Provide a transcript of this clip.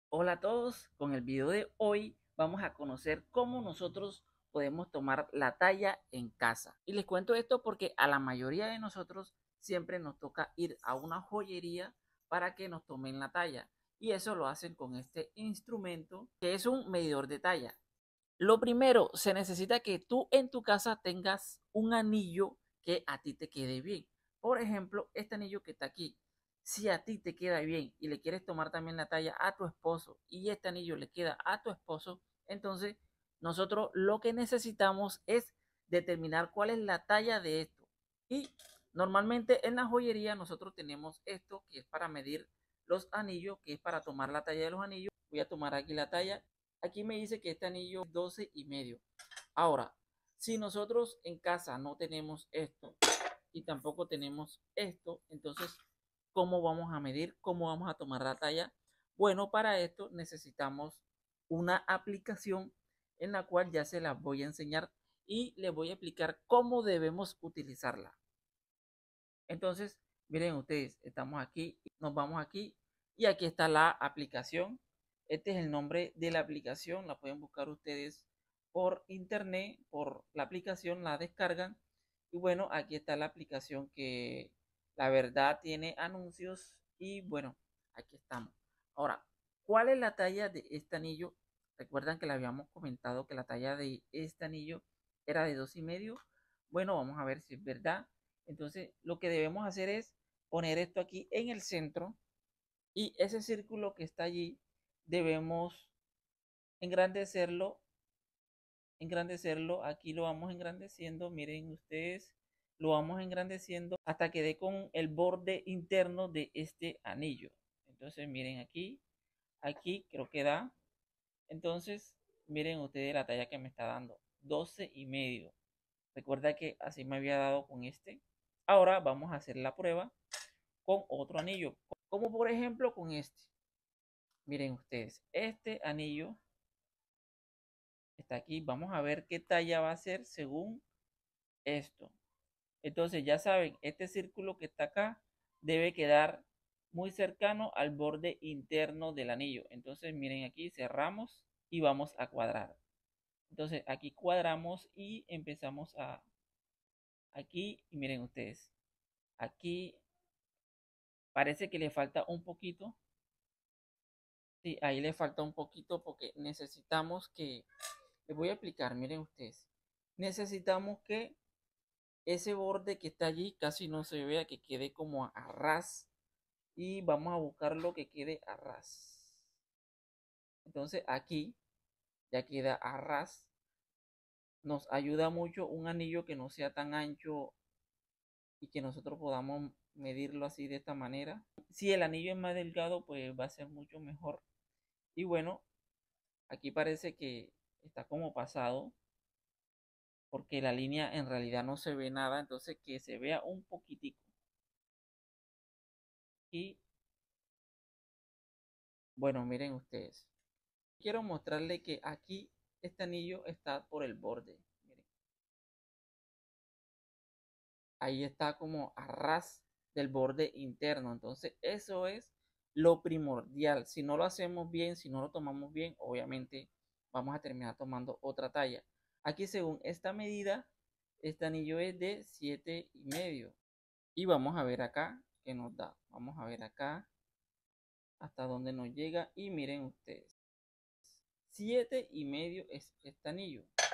Hola a todos, con el video de hoy vamos a conocer cómo nosotros podemos tomar la talla en casa. Y les cuento esto porque a la mayoría de nosotros siempre nos toca ir a una joyería para que nos tomen la talla. Y eso lo hacen con este instrumento que es un medidor de talla. Lo primero, se necesita que tú en tu casa tengas un anillo que a ti te quede bien. Por ejemplo, este anillo que está aquí. Si a ti te queda bien y le quieres tomar también la talla a tu esposo y este anillo le queda a tu esposo, entonces nosotros lo que necesitamos es determinar cuál es la talla de esto. Y normalmente en la joyería nosotros tenemos esto que es para medir los anillos, que es para tomar la talla de los anillos. Voy a tomar aquí la talla. Aquí me dice que este anillo es 12,5. Ahora, si nosotros en casa no tenemos esto y tampoco tenemos esto, entonces, ¿cómo vamos a medir? ¿Cómo vamos a tomar la talla? Bueno, para esto necesitamos una aplicación en la cual ya se la voy a enseñar y les voy a explicar cómo debemos utilizarla. Entonces, miren ustedes, estamos aquí, nos vamos aquí y aquí está la aplicación. Este es el nombre de la aplicación, la pueden buscar ustedes por internet, por la aplicación, la descargan. Y bueno, aquí está la aplicación que la verdad tiene anuncios y bueno, aquí estamos. Ahora, ¿cuál es la talla de este anillo? Recuerdan que le habíamos comentado que la talla de este anillo era de 2,5. Bueno, vamos a ver si es verdad. Entonces, lo que debemos hacer es poner esto aquí en el centro y ese círculo que está allí debemos engrandecerlo, engrandecerlo. Aquí lo vamos engrandeciendo, miren ustedes, lo vamos engrandeciendo hasta que dé con el borde interno de este anillo. Entonces, miren aquí, aquí creo que da. Entonces, miren ustedes la talla que me está dando, 12,5. Recuerda que así me había dado con este. Ahora vamos a hacer la prueba con otro anillo, como por ejemplo con este. Miren ustedes, este anillo está aquí. Vamos a ver qué talla va a ser según esto. Entonces ya saben, este círculo que está acá debe quedar muy cercano al borde interno del anillo. Entonces miren aquí, cerramos y vamos a cuadrar. Entonces aquí cuadramos y empezamos a aquí y miren ustedes, aquí parece que le falta un poquito. Sí, ahí le falta un poquito porque necesitamos que, les voy a explicar, miren ustedes, necesitamos que ese borde que está allí casi no se vea, que quede como a ras y vamos a buscar lo que quede a ras. Entonces aquí ya queda a ras, nos ayuda mucho un anillo que no sea tan ancho y que nosotros podamos medirlo así de esta manera. Si el anillo es más delgado, pues va a ser mucho mejor. Y bueno, aquí parece que está como pasado porque la línea en realidad no se ve nada, entonces que se vea un poquitico. Y bueno, miren ustedes, quiero mostrarle que aquí este anillo está por el borde. Miren, ahí está como a ras del borde interno, entonces eso es lo primordial. Si no lo hacemos bien, si no lo tomamos bien, obviamente vamos a terminar tomando otra talla. Aquí según esta medida, este anillo es de 7,5. Y vamos a ver acá qué nos da. Vamos a ver acá hasta dónde nos llega. Y miren ustedes, 7,5 es este anillo.